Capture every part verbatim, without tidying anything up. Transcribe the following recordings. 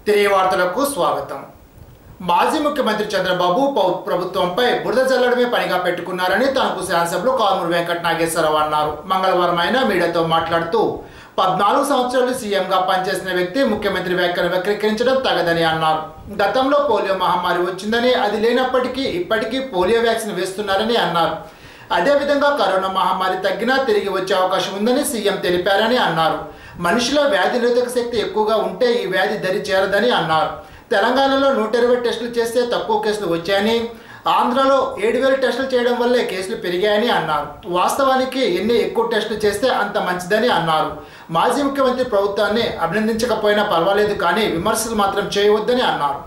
తిరిగి వార్తలకు స్వాగతం. మాజీ ముఖ్యమంత్రి చంద్రబాబు ప్రభుత్వంపై బురద చల్లడమే పనిగా పెట్టుకున్నారని తనకు శాసనసభలో కారుమూరి వెంకట నాగేశ్వరరావు అన్నారు. మంగళవారం ఆయన మీడియాతో మాట్లాడుతూ పద్నాలుగు సంవత్సరాలు సీఎంగా పనిచేసిన వ్యక్తి ముఖ్యమంత్రి వ్యాఖ్యలు వక్రీకరించడం తగదని అన్నారు. గతంలో పోలియో మహమ్మారి వచ్చిందని, అది లేనప్పటికీ ఇప్పటికీ పోలియో వ్యాక్సిన్ వేస్తున్నారని అన్నారు. అదేవిధంగా కరోనా మహమ్మారి తగ్గినా తిరిగి వచ్చే అవకాశం ఉందని సీఎం తెలిపారని అన్నారు. మనిషిలో వ్యాధి నిరోధక శక్తి ఎక్కువగా ఉంటే ఈ వ్యాధి దరి చేరదని అన్నారు. తెలంగాణలో నూట ఇరవై టెస్టులు చేస్తే తక్కువ కేసులు వచ్చాయని, ఆంధ్రలో ఏడు వేల టెస్టులు చేయడం వల్లే కేసులు పెరిగాయని అన్నారు. వాస్తవానికి ఎన్ని ఎక్కువ టెస్టులు చేస్తే అంత మంచిదని అన్నారు. మాజీ ముఖ్యమంత్రి ప్రభుత్వాన్ని అభినందించకపోయినా పర్వాలేదు, కానీ విమర్శలు మాత్రం చేయవద్దని అన్నారు.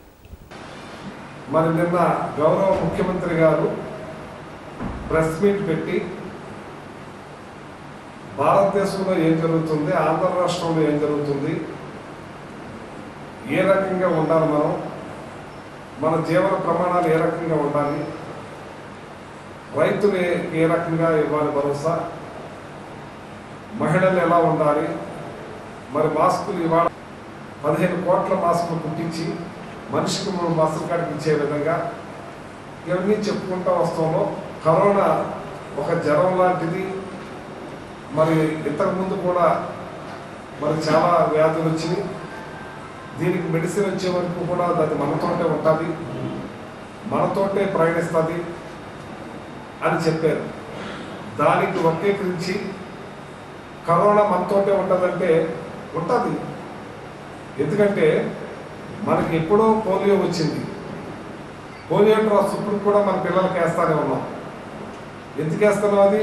మరి నిన్న గౌరవ ముఖ్యమంత్రి గారు ప్రెస్ మీట్ పెట్టి భారతదేశంలో ఏం జరుగుతుంది, ఆంధ్ర రాష్ట్రంలో ఏం జరుగుతుంది, ఏ రకంగా ఉండాలి, మనం మన జీవన ప్రమాణాలు ఏ రకంగా ఉండాలి, రైతులు ఏ రకంగా ఇవ్వాలి భరోసా, మహిళలు ఎలా ఉండాలి, మరి మాస్కులు ఇవాళ పదిహేను కోట్ల మాస్కులు కుట్టించి మనిషికి మూడు మాస్కులు కాడికి ఇచ్చే విధంగా ఇవన్నీ చెప్పుకుంటూ వస్తాము. కరోనా ఒక జ్వరం లాంటిది. మరి ఇంతకుముందు కూడా మరి చాలా వ్యాధులు వచ్చినాయి. దీనికి మెడిసిన్ వచ్చే వరకు కూడా అది మనతోటే ఉంటుంది, మనతోటే ప్రయాణిస్తుంది అని చెప్పారు. దానికి వక్రీకరించి కరోనా మనతోటే ఉంటుందంటే ఉంటుంది. ఎందుకంటే మనకి ఎప్పుడో పోలియో వచ్చింది. పోలియో డ్రాప్స్ ఇప్పుడు కూడా మన పిల్లలకి వేస్తానే ఉన్నాం. ఎందుకు వేస్తున్నాం? అది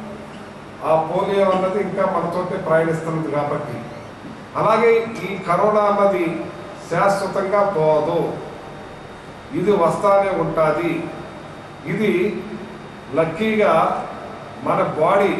ఆ పోలియో అన్నది ఇంకా మనతోటే ప్రయాణిస్తున్నది కాబట్టి. అలాగే ఈ కరోనా అన్నది శాశ్వతంగా పోదు, ఇది వస్తానే ఉంటుంది. ఇది లక్కీగా మన బాడీ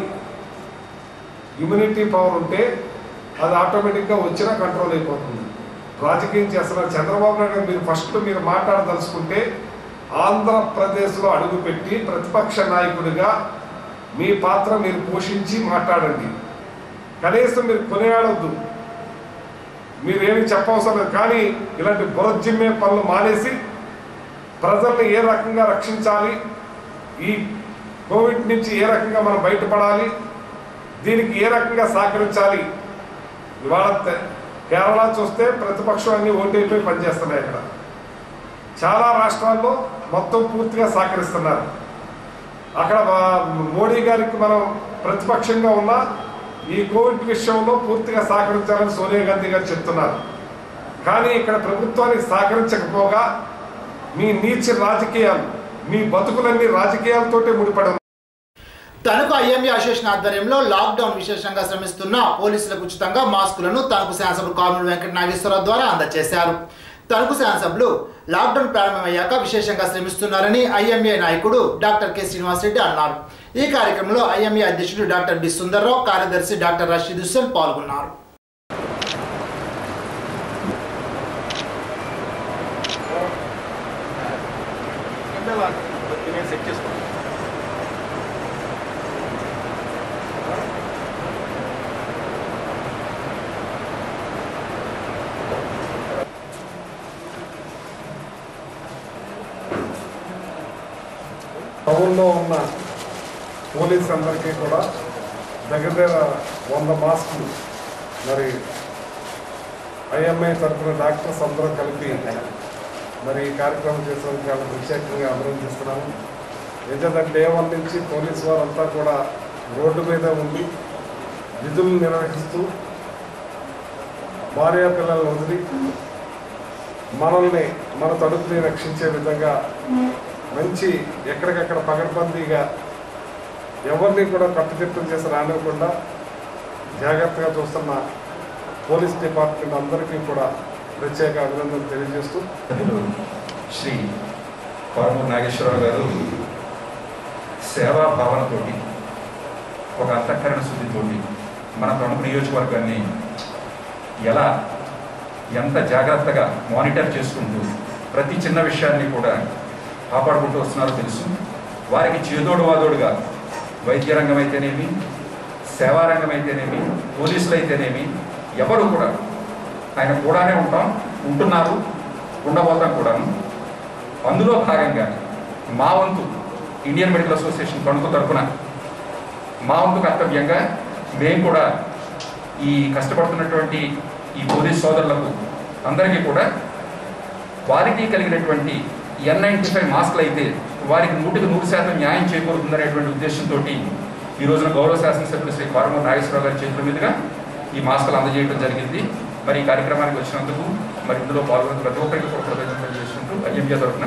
ఇమ్యూనిటీ పవర్ ఉంటే అది ఆటోమేటిక్గా వచ్చినా కంట్రోల్ అయిపోతుంది. రాజకీయం చేస్తున్నారు చంద్రబాబు నాయుడు గారు. మీరు ఫస్ట్ మీరు మాట్లాడదలుచుకుంటే ఆంధ్రప్రదేశ్లో అడుగుపెట్టి ప్రతిపక్ష నాయకుడిగా మీ పాత్ర మీరు పోషించి మాట్లాడండి. కనీసం మీరు కొనియాడవద్దు, మీరేమి చెప్పవసరం లేదు. కానీ ఇలాంటి బురజిమ్మే పనులు మానేసి ప్రజల్ని ఏ రకంగా రక్షించాలి, ఈ కోవిడ్ నుంచి ఏ రకంగా మనం బయటపడాలి, దీనికి ఏ రకంగా సహకరించాలి. ఇవాళ కేరళ చూస్తే ప్రతిపక్షం అన్ని ఓటైపోయి పనిచేస్తున్నాయి. ఇక్కడ చాలా రాష్ట్రాల్లో మొత్తం పూర్తిగా సహకరిస్తున్నారు. అక్కడ మోడీ గారికి మనం ప్రతిపక్షంగా ఉన్న ఈ కోవిడ్ విషయంలో పూర్తిగా సహకరించాలని సోనియా గాంధీ గారు చెప్తున్నారు. కానీ ఇక్కడ ప్రభుత్వానికి సహకరించకపోగా మీ నీచ రాజకీయాలు, మీ బతుకులన్నీ రాజకీయాలతోటే ముడిపడి. తనకు ఐఎంఏ అసోసియేషన్ ఆధ్వర్యంలో లాక్డౌన్ విశేషంగా శ్రమిస్తున్న పోలీసులకు ఉచితంగా మాస్కులను తనకు శాసనసభ్యులు కారుమూరి వెంకట నాగేశ్వరరావు ద్వారా అందజేశారు. తనకు శాసనసభ్యులు లాక్డౌన్ ప్రారంభమయ్యాక విశేషంగా శ్రమిస్తున్నారని ఐఎంఏ నాయకుడు డాక్టర్ కె శ్రీనివాస్ రెడ్డి అన్నారు. ఈ కార్యక్రమంలో ఐఎంఏ అధ్యక్షుడు డాక్టర్ బి సుందర్రావు, కార్యదర్శి డాక్టర్ రషీద్ హుస్సేన్ పాల్గొన్నారు. టౌన్లో ఉన్న పోలీస్ అందరికీ కూడా దగ్గర దగ్గర వంద మాస్కులు మరి ఐఎంఐ తరఫున డాక్టర్స్ అందరూ కలిపి మరి ఈ కార్యక్రమం చేసేందుకు చాలా ప్రత్యేకంగా అభినందిస్తున్నాము. ఎందుకంటే డే వన్ నుంచి పోలీసు వారంతా కూడా రోడ్డు మీద ఉండి విధులు నిర్వహిస్తూ భార్య పిల్లలను వదిలి మనల్ని మన తడుపుని రక్షించే విధంగా మంచి ఎక్కడికక్కడ పగడ్బందీగా ఎవరిని కూడా కట్టుదిట్టం చేసి రానివ్వకుండా జాగ్రత్తగా చూస్తున్న పోలీస్ డిపార్ట్మెంట్ అందరికీ కూడా ప్రత్యేక అభినందనలు తెలియజేస్తూ శ్రీ కారుమూరి నాగేశ్వరరావు గారు సేవా భావనతోటి, ఒక అంతఃకరణ శుద్ధితోటి మన ప్రముఖ నియోజకవర్గాన్ని ఎలా ఎంత జాగ్రత్తగా మానిటర్ చేసుకుంటూ ప్రతి చిన్న విషయాన్ని కూడా కాపాడుకుంటూ వస్తున్నారో తెలుసు. వారికి చేదోడు వాదోడుగా వైద్య రంగం అయితేనేమి, సేవారంగం అయితేనేమి, పోలీసులు అయితేనేమి ఎవరు కూడా ఆయన కూడానే ఉంటాం, ఉంటున్నారు, ఉండబోతాం కూడాను. అందులో భాగంగా మా వంతు ఇండియన్ మెడికల్ అసోసియేషన్ తణుకు తరఫున మా వంతు కర్తవ్యంగా మేము కూడా ఈ కష్టపడుతున్నటువంటి ఈ పోలీస్ సోదరులకు అందరికీ కూడా క్వాలిటీ కలిగినటువంటి ఎన్ నైంటీ ఫైవ్ మాస్కులు అయితే వారికి నూటికి నూరు శాతం న్యాయం చేకూరుతుందనేటువంటి ఉద్దేశంతో ఈ రోజున గౌరవ శాసనసభ్యులు శ్రీ కారుమూరి నాగేశ్వరరావు గారి చేతుల మీదుగా ఈ మాస్కులు అందజేయడం జరిగింది. మరి ఈ కార్యక్రమానికి వచ్చినందుకు మరి ఇందులో పాల్గొన్న ప్రతి ఒక్కరికి కూడా కృతజ్ఞతలు చేసుకుంటూ ఐఎంఏ తరఫున.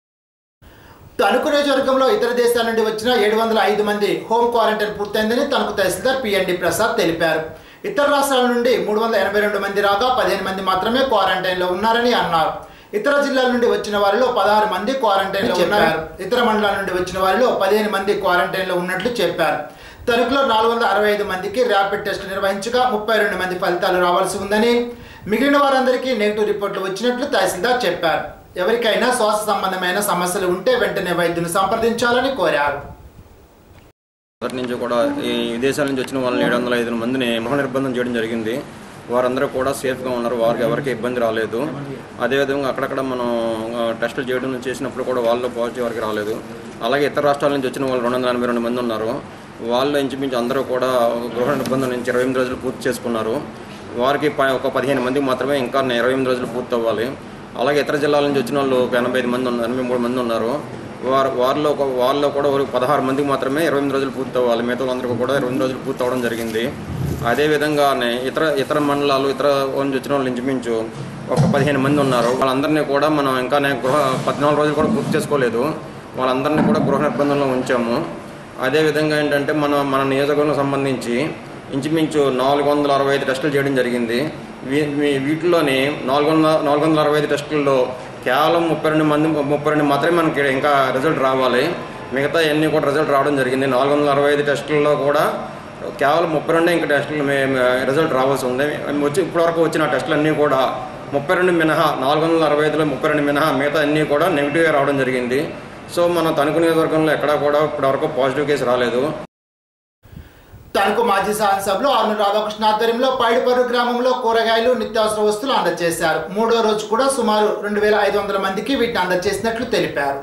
తణుకు నియోజకవర్గంలో ఇతర దేశాల నుండి వచ్చిన ఏడు వందల ఐదు మంది హోమ్ క్వారంటైన్ పూర్తయిందని తణుకు తహసీల్దార్ పిఎన్డి ప్రసాద్ తెలిపారు. ఇతర రాష్ట్రాల నుండి మూడు వందల ఎనభై రెండు మంది రాగా పదిహేను మంది మాత్రమే క్వారంటైన్లో ఉన్నారని అన్నారు. ఇతర జిల్లాల నుండి వచ్చిన వారిలో పదహారు మంది క్వారంటైన్లో ఉన్నారు. ఇతర మండలాల నుండి వచ్చిన వారిలో పదిహేను మంది క్వారంటైన్లో ఉన్నట్లు చెప్పారు. తణుకులో నాలుగు వందల అరవై ఐదు మందికి ర్యాపిడ్ టెస్టులు నిర్వహించగా ముప్పై రెండు మంది ఫలితాలు రావాల్సి ఉందని, మిగిలిన వారందరికీ నెగిటివ్ రిపోర్టులు వచ్చినట్లు తహసీల్దార్ చెప్పారు. ఎవరికైనా శ్వాస సంబంధమైన సమస్యలు ఉంటే వెంటనే వైద్యుని సంప్రదించాలని కోరారు. మొదటి నుంచి కూడా ఈ విదేశాల నుంచి వచ్చిన వాళ్ళని ఏడు వందల ఐదు మందిని గృహ నిర్బంధం చేయడం జరిగింది. వారందరూ కూడా సేఫ్గా ఉన్నారు, వారికి ఎవరికి ఇబ్బంది రాలేదు. అదేవిధంగా అక్కడక్కడ మనం టెస్టులు చేయడం చేసినప్పుడు కూడా వాళ్ళు పాజిటివ్ వరకు రాలేదు. అలాగే ఇతర రాష్ట్రాల నుంచి వచ్చిన వాళ్ళు రెండు వందల ఎనభై రెండు మంది ఉన్నారు. వాళ్ళు ఇంచుమించు అందరూ కూడా గృహ నిర్బంధం నుంచి ఇరవై ఎనిమిది రోజులు పూర్తి చేసుకున్నారు. వారికి ఒక పదిహేను మందికి మాత్రమే ఇంకా ఇరవై ఎనిమిది రోజులు పూర్తి అవ్వాలి. అలాగే ఇతర జిల్లాల నుంచి వచ్చిన వాళ్ళు ఒక ఎనభై ఐదు మంది ఉన్నారు, ఎనభై మూడు మంది ఉన్నారు. వారు వారిలో ఒక వాళ్ళలో కూడా ఒక పదహారు మందికి మాత్రమే ఇరవై ఎనిమిది రోజులు పూర్తి అవ్వాలి. మిగతా వాళ్ళందరికీ కూడా ఇరవై ఎనిమిది రోజులు పూర్తి అవ్వడం జరిగింది. అదేవిధంగానే ఇతర ఇతర మండలాలు ఇతర నుంచి వచ్చిన వాళ్ళు ఇంచుమించు ఒక పదిహేను మంది ఉన్నారు. వాళ్ళందరినీ కూడా మనం ఇంకా గృహ పద్నాలుగు రోజులు కూడా పూర్తి చేసుకోలేదు. వాళ్ళందరినీ కూడా గృహ నిర్బంధంలో ఉంచాము. అదేవిధంగా ఏంటంటే మన మన నియోజకవర్గం సంబంధించి ఇంచుమించు నాలుగు వందల అరవై ఐదు టెస్టులు చేయడం జరిగింది. వీటిలోని నాలుగు వందల నాలుగు వందల అరవై ఐదు టెస్టుల్లో కేవలం ముప్పై రెండు మంది ముప్పై రెండు మాత్రమే మనకి ఇంకా రిజల్ట్ రావాలి. మిగతా అన్నీ కూడా రిజల్ట్ రావడం జరిగింది. నాలుగు వందల అరవై ఐదు టెస్టుల్లో కూడా కేవలం ముప్పై రెండే ఇంకా టెస్టులు రిజల్ట్ రావాల్సి ఉంది. వచ్చి ఇప్పటివరకు వచ్చిన టెస్టులు అన్నీ కూడా ముప్పై రెండు మినహా నాలుగు వందల అరవై ఐదులో ముప్పై రెండు మినహా మిగతా అన్నీ కూడా నెగిటివ్గా రావడం జరిగింది. సో మన తణుకు నియోజకవర్గంలో ఎక్కడా కూడా ఇప్పటివరకు పాజిటివ్ కేసు రాలేదు. తణుకు మాజీ శాసనసభ్యులు ఆర్ను రాధాకృష్ణ ఆధ్వర్యంలో పైడిపర్రు గ్రామంలో కూరగాయలు నిత్యావసర వస్తువులు అందజేశారు. మూడో రోజు కూడా సుమారు రెండు వేల ఐదు వందల మందికి వీటిని అందజేసినట్లు తెలిపారు.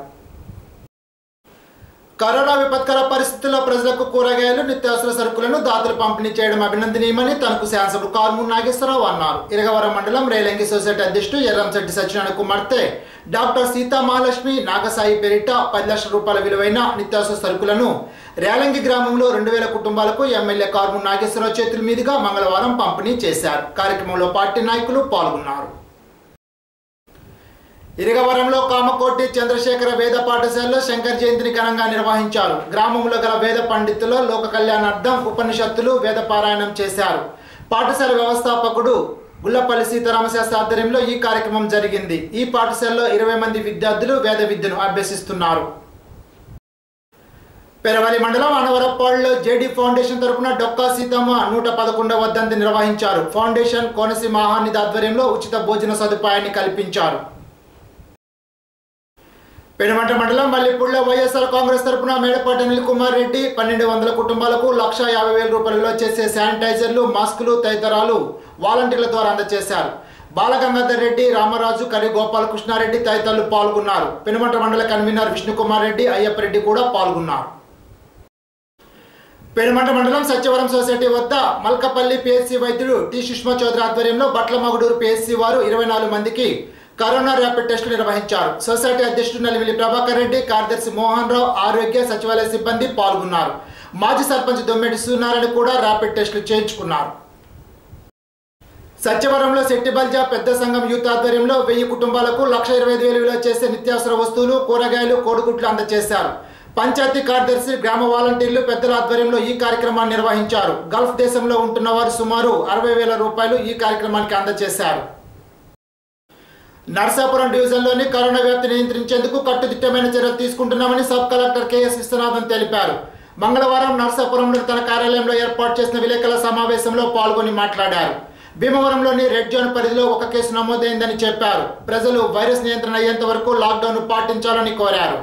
కరోనా విపత్కర పరిస్థితుల్లో ప్రజలకు కూరగాయలు నిత్యావసర సరుకులను దాతలు పంపిణీ చేయడం అభినందనీయమని తణుకు శాసనసభ్యులు కారుమూరి నాగేశ్వరరావు అన్నారు. ఇరగవరం మండలం రేలంగి సొసైటీ అధ్యక్షుడు ఎర్రంశెట్టి సత్యనారాయణ కుమార్తె డాక్టర్ సీతా మహాలక్ష్మి నాగసాయి పేరిట పది లక్షల రూపాయల విలువైన నిత్యావసర సరుకులను రేలంగి గ్రామంలో రెండు వేల కుటుంబాలకు ఎమ్మెల్యే కారుమూరి నాగేశ్వరరావు చేతుల మీదుగా మంగళవారం పంపిణీ చేశారు. కార్యక్రమంలో పార్టీ నాయకులు పాల్గొన్నారు. ఇరగవరంలో కామకోటి చంద్రశేఖర వేద పాఠశాలలో శంకర్ జయంతిని ఘనంగా నిర్వహించారు. గ్రామంలో గల వేద పండితులు లోక కళ్యాణార్థం ఉపనిషత్తులు వేద పారాయణం చేశారు. పాఠశాల వ్యవస్థాపకుడు గుల్లపల్లి సీతారామశాస్త్రి ఆధ్వర్యంలో ఈ కార్యక్రమం జరిగింది. ఈ పాఠశాలలో ఇరవై మంది విద్యార్థులు వేద విద్యను అభ్యసిస్తున్నారు. పెరవలి మండలం అనవరపాడులో జేడీ ఫౌండేషన్ తరపున డొక్కా సీతమ్మ నూట పదకొండవ వర్ధంతి నిర్వహించారు. ఫౌండేషన్ కోనసీమ మహానిధి ఆధ్వర్యంలో ఉచిత భోజన సదుపాయాన్ని కల్పించారు. పెనుమంట మండలం మల్లిపూడిలో వైఎస్ఆర్ కాంగ్రెస్ తరపున మేడపాటి అనిల్ కుమార్ రెడ్డి పన్నెండు వందల కుటుంబాలకు లక్ష యాభై వేల రూపాయలలో చేసే శానిటైజర్లు, మాస్కులు తదితరాలు వాలంటీర్ల ద్వారా అందజేశారు. బాలగంగాధర్ రెడ్డి, రామరాజు, కరి గోపాలకృష్ణారెడ్డి తదితరులు పాల్గొన్నారు. పెనుమంట మండల కన్వీనర్ విష్ణుకుమార్ రెడ్డి, అయ్యప్పరెడ్డి కూడా పాల్గొన్నారు. పెనుమంట మండలం సత్యవరం సొసైటీ వద్ద మల్కపల్లి పిహెచ్సి వైద్యుడు టి సుష్మా చౌదరి ఆధ్వర్యంలో బట్లమగుడూరు పిహెచ్సి వారు ఇరవై నాలుగు మందికి కరోనా ర్యాపిడ్ టెస్టులు నిర్వహించారు. సొసైటీ అధ్యక్షుడు నలిమిలి ప్రభాకర్ రెడ్డి, కార్యదర్శి మోహన్ రావు, ఆరోగ్య సచివాలయ సిబ్బంది పాల్గొన్నారు. మాజీ సర్పంచ్ దొమ్మెటి సూనారాయణ కూడా ర్యాపిడ్ టెస్టులు చేయించుకున్నారు. సత్యవరంలో శెట్టిబల్జా పెద్ద సంఘం యూత్ ఆధ్వర్యంలో వెయ్యి కుటుంబాలకు లక్ష ఇరవై ఐదు వేలు విలువ చేసే నిత్యావసర వస్తువులు, కూరగాయలు, కోడిగుడ్లు అందజేశారు. పంచాయతీ కార్యదర్శి, గ్రామ వాలంటీర్లు పెద్దల ఆధ్వర్యంలో ఈ కార్యక్రమాన్ని నిర్వహించారు. గల్ఫ్ దేశంలో ఉంటున్న వారు సుమారు అరవై వేల రూపాయలు ఈ కార్యక్రమానికి అందజేశారు. నర్సాపురం డివిజన్లోని కరోనా వ్యాప్తి నియంత్రించేందుకు కట్టుదిట్టమైన చర్యలు తీసుకుంటున్నామని సబ్ కలెక్టర్ కెఎస్ విశ్వనాథన్ తెలిపారు. మంగళవారం నర్సాపురంలో తన కార్యాలయంలో ఏర్పాటు చేసిన విలేకరుల సమావేశంలో పాల్గొని మాట్లాడారు. భీమవరంలోని రెడ్ జోన్ పరిధిలో ఒక కేసు నమోదైందని చెప్పారు. ప్రజలు వైరస్ నియంత్రణ అయ్యేంత వరకు లాక్డౌన్ పాటించాలని కోరారు.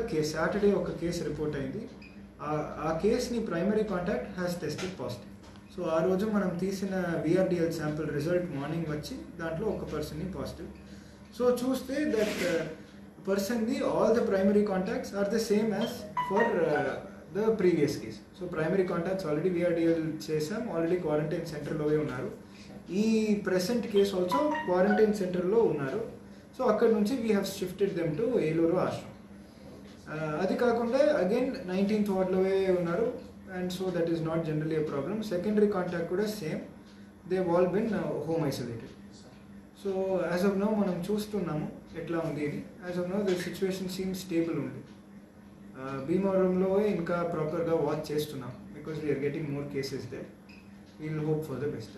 సాటర్డే ఒక కేసు రిపోర్ట్ అయింది. ఆ కేసుని primary contact has tested positive. So ఆ రోజు మనం తీసిన విఆర్డిఎల్ శాంపుల్ రిజల్ట్ మార్నింగ్ వచ్చి దాంట్లో ఒక పర్సన్ని పాజిటివ్. సో చూస్తే దట్ పర్సన్ది all the primary contacts are the same as for the previous case. So primary contacts already VRDL చేసాం, ఆల్రెడీ క్వారంటైన్ సెంటర్లోనే ఉన్నారు. ఈ ప్రెసెంట్ కేస్ ఆల్సో క్వారంటైన్ సెంటర్లో ఉన్నారు. సో అక్కడ నుంచి we have shifted them to Eluru Ashram. అది కాకుండా అగైన్ నైన్టీన్త్ వార్డ్లోనే ఉన్నారు, and so that is not generally a problem. Secondary contact కూడా same, they all been home isolated. So as of now మనం చూస్తున్నాము ఎట్లా ఉంది అని. As of now the situation seem stable ఉంది. భీమవరంలో ఇంకా ప్రాపర్గా వాచ్ చేస్తున్నాం because we're getting more cases there. We'll hope for the best.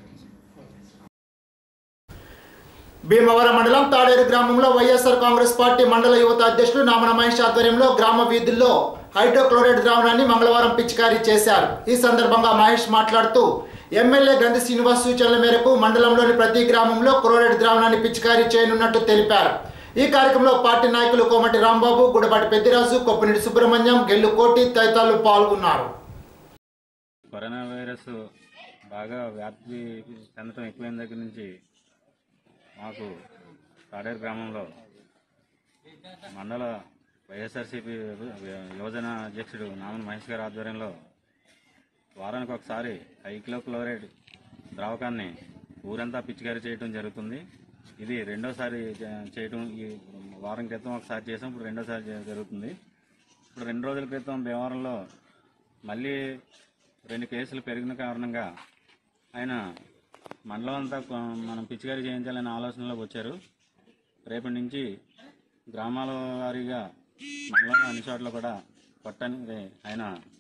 Bhimavaram మండలం తాడేరు గ్రామంలో వైఎస్ఆర్ కాంగ్రెస్ పార్టీ మండల యువత అధ్యక్షులు నామన మహేష్ ఆధ్వర్యంలో గ్రామ వీధుల్లో హైడ్రోక్లోరైడ్ ద్రావణాన్ని మంగళవారం పిచికారీ చేశారు. ఈ సందర్భంగా మహేష్ మాట్లాడుతూ ఎమ్మెల్యే గంధి శ్రీనివాస్ సూచనల మేరకు మండలంలోని ప్రతి గ్రామంలో క్లోరైడ్ ద్రావణాన్ని పిచికారీ చేయనున్నట్టు తెలిపారు. ఈ కార్యక్రమంలో పార్టీ నాయకులు కోమటి రాంబాబు, గుడపాటి పెద్దిరాజు, కొప్పినేటి సుబ్రహ్మణ్యం, గెల్లు కోటి తదితరులు పాల్గొన్నారు. కరోనా వైరస్ బాగా వ్యాప్తి చెందడం ఎక్కువైన దగ్గర నుంచి మాకు తాడేరు గ్రామంలో మండల వైఎస్ఆర్సీపీ యువజన అధ్యక్షుడు నామన మహేష్ గారి ఆధ్వర్యంలో వారానికి ఒకసారి హైక్లోక్లోరైడ్ ద్రావకాన్ని ఊరంతా పిచికారీ చేయడం జరుగుతుంది. ఇది రెండోసారి చేయటం, ఈ వారం క్రితం ఒకసారి చేసాం, ఇప్పుడు రెండోసారి జరుగుతుంది. ఇప్పుడు రెండు రోజుల క్రితం భీమవరంలో మళ్ళీ రెండు కేసులు పెరిగిన కారణంగా ఆయన మండలం అంతా మనం పిచికారీ చేయించాలనే ఆలోచనలోకి వచ్చారు. రేపటి నుంచి గ్రామాల వారీగా మండలంలో అన్ని చోట్ల కూడా కొట్టని ఆయన.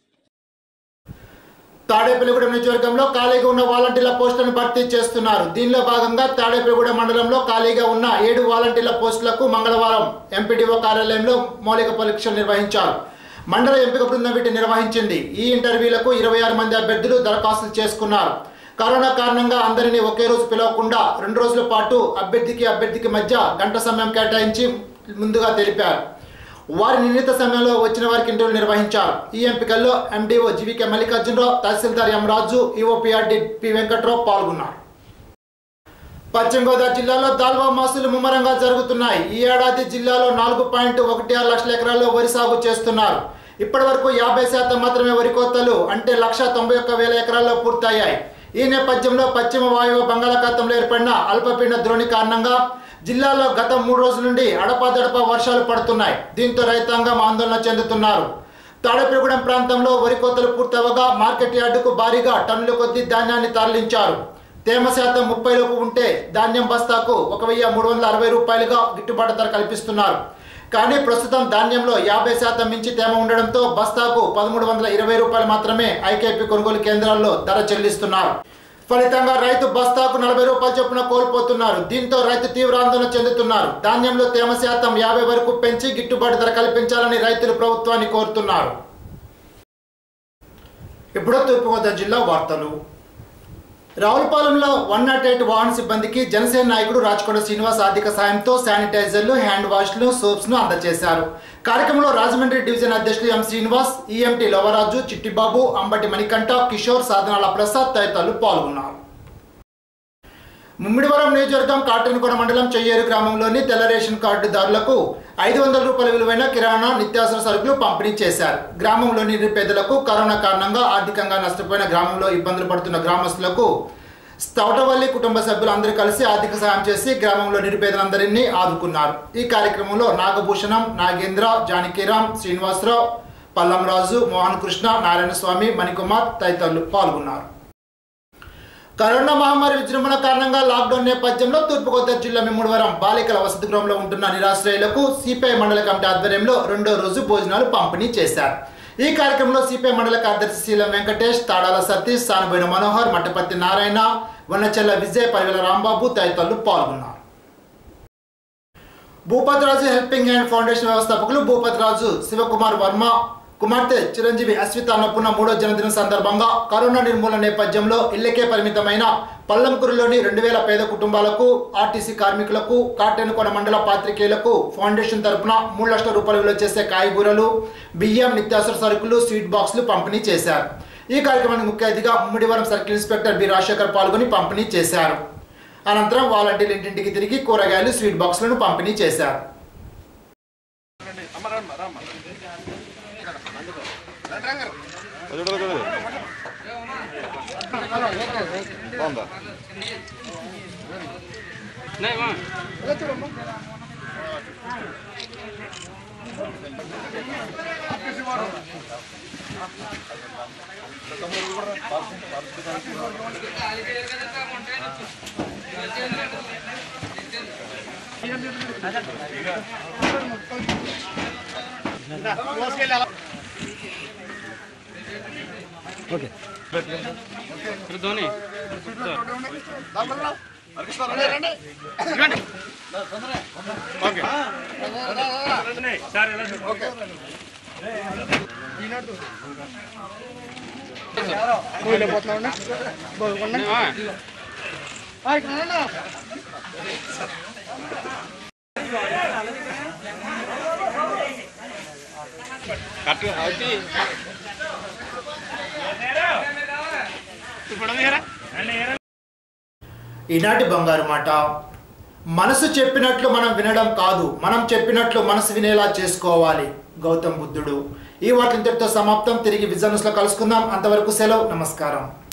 తాడేపల్లిగూడెం నియోజకవర్గంలో ఖాళీగా ఉన్న వాలంటీర్ల పోస్టులను భర్తీ చేస్తున్నారు. దీనిలో భాగంగా తాడేపల్లిగూడెం మండలంలో ఖాళీగా ఉన్న ఏడు వాలంటీర్ల పోస్టులకు మంగళవారం ఎంపీడీఓ కార్యాలయంలో మౌలిక పరీక్షలు నిర్వహించారు. మండల ఎంపిక బృందం వీటిని నిర్వహించింది. ఈ ఇంటర్వ్యూలకు ఇరవై ఆరు మంది అభ్యర్థులు దరఖాస్తులు చేసుకున్నారు. కరోనా కారణంగా అందరినీ ఒకే రోజు పిలవకుండా రెండు రోజుల పాటు అభ్యర్థికి అభ్యర్థికి మధ్య గంట సమయం కేటాయించి ముందుగా తెలిపారు. వారి నిర్ణీత సమయంలో వచ్చిన వారికి ఇంటర్వ్యూలు నిర్వహించారు. ఈ ఎంపికల్లో MDO GVK Mallikarjunarao, tahsildar M Raju, EOPRD P Venkatrao పాల్గొన్నారు. పశ్చిమ గోదావరి జిల్లాలో దాల్వా మాసులు ముమ్మరంగా జరుగుతున్నాయి. ఈ ఏడాది జిల్లాలో నాలుగు పాయింట్ ఒకటి ఆరు లక్షల ఎకరాల్లో వరి సాగు చేస్తున్నారు. ఇప్పటి వరకు యాభై శాతం మాత్రమే వరి కోతలు అంటే లక్ష తొంభై ఒక్క వేల ఎకరాల్లో పూర్తయ్యాయి. ఈ నేపథ్యంలో పశ్చిమ వాయువ్య బంగాళాఖాతంలో ఏర్పడిన అల్పపీడన ద్రోణి కారణంగా జిల్లాలో గత మూడు రోజుల నుండి అడపాదడపా వర్షాలు పడుతున్నాయి. దీంతో రైతాంగం ఆందోళన చెందుతున్నారు. తాడేపల్లిగూడెం ప్రాంతంలో వరి కోతలు పూర్తవగా మార్కెట్ యార్డుకు భారీగా టన్నుల కొద్దీ ధాన్యాన్ని తరలించారు. తేమ శాతం ముప్పైలోపు ఉంటే ధాన్యం బస్తాకు ఒక వెయ్యి మూడు వందల అరవై రూపాయలుగా గిట్టుబాటు ధర కల్పిస్తున్నారు. కానీ ప్రస్తుతం ధాన్యంలో యాభై శాతం మించి తేమ ఉండడంతో బస్తాకు పదమూడు వందల ఇరవై రూపాయలు మాత్రమే ఐకేపీ కొనుగోలు కేంద్రాల్లో ధర చెల్లిస్తున్నారు. ఫలితంగా రైతు బస్తాకు నలభై రూపాయల చొప్పున కోల్పోతున్నారు. దీంతో రైతు తీవ్ర ఆందోళన చెందుతున్నారు. ధాన్యంలో తేమ శాతం యాభై వరకు పెంచి గిట్టుబాటు ధర కల్పించాలని రైతులు ప్రభుత్వాన్ని కోరుతున్నారు. ఇప్పుడు తూర్పుగోదావరి జిల్లా వార్తలు. రావులపాలెంలో వన్ నాట్ ఎయిట్ వాహన సిబ్బందికి జనసేన నాయకుడు రాచకొండ శ్రీనివాస్ ఆర్థిక సాయంతో శానిటైజర్లు, హ్యాండ్ వాష్లు, సోప్స్ను అందజేశారు. కార్యక్రమంలో రాజమండ్రి డివిజన్ అధ్యక్షులు ఎం శ్రీనివాస్, ఈఎంటీ లోవరాజు, చిట్టిబాబు, అంబటి మణికంఠ, కిషోర్, సాధనాల ప్రసాద్ తదితరులు పాల్గొన్నారు. ముమ్మిడివరం నియోజకవర్గం కాటన్గూడ మండలం చెయ్యేరు గ్రామంలోని తెల్ల రేషన్ కార్డుదారులకు ఐదు వందల రూపాయల విలువైన కిరాణా నిత్యావసర సరుకులు పంపిణీ చేశారు. గ్రామంలోని నిరుపేదలకు కరోనా కారణంగా ఆర్థికంగా నష్టపోయిన గ్రామంలో ఇబ్బందులు పడుతున్న గ్రామస్తులకు స్తౌటవల్లి కుటుంబ సభ్యులు అందరూ కలిసి ఆర్థిక సాయం చేసి గ్రామంలో నిరుపేదలందరినీ ఆదుకున్నారు. ఈ కార్యక్రమంలో నాగభూషణం, నాగేంద్ర, జానకిరామ్, శ్రీనివాసరావు, పల్లంరాజు, మోహన్ కృష్ణ, నారాయణ స్వామి, మణికుమార్ తదితరులు పాల్గొన్నారు. కరోనా మహమ్మారి విజృంభణ కారణంగా లాక్డౌన్ నేపథ్యంలో తూర్పుగోదావరి జిల్లా ముమ్మడివరం బాలికల వసతి గృహంలో ఉంటున్న నిరాశ్రయులకు సిపిఐ మండల కమిటీ ఆధ్వర్యంలో రెండో రోజు భోజనాలు పంపిణీ చేశారు. ఈ కార్యక్రమంలో సిపిఐ మండల కార్యదర్శి శీలం వెంకటేష్, తాడాల సతీష్, సానుబోయిన మనోహర్, మట్టపత్తి నారాయణ, వన్నచెల్ల విజయ్, పరివేల రాంబాబు తదితరులు పాల్గొన్నారు. భూపతిరాజు హెల్పింగ్ హ్యాండ్ ఫౌండేషన్ వ్యవస్థాపకులు భూపతిరాజు శివకుమార్ వర్మ కుమార్తె చిరంజీవి అశ్విత అన్నపూర్ణ మూడో జన్మదిన సందర్భంగా కరోనా నిర్మూలన నేపథ్యంలో ఇళ్లకే పరిమితమైన పల్లంకూరులోని రెండు వేల పేద కుటుంబాలకు, ఆర్టీసీ కార్మికులకు, కాటన్గూడ మండల పాత్రికేయులకు ఫౌండేషన్ తరపున మూడు లక్షల రూపాయలు విలువ చేసే కాయగూరలు, బియ్యం, నిత్యావసర సరుకులు, స్వీట్ బాక్సులు పంపిణీ చేశారు. ఈ కార్యక్రమానికి ముఖ్య అతిథిగా Mummidivaram circle inspector B Rajasekhar పాల్గొని పంపిణీ చేశారు. అనంతరం వాలంటీర్లు ఇంటింటికి తిరిగి కూరగాయలు, స్వీట్ బాక్సులను పంపిణీ చేశారు. ఓకే ఈనాటి బంగారు మాట. మనసు చెప్పినట్లు మనం వినడం కాదు, మనం చెప్పినట్లు మనసు వినేలా చేసుకోవాలి. గౌతమ్ బుద్ధుడు. ఈ వార్తలు ఇంతటితో సమాప్తం. తిరిగి విజన్ న్యూస్లో కలుసుకుందాం. అంతవరకు సెలవు. నమస్కారం.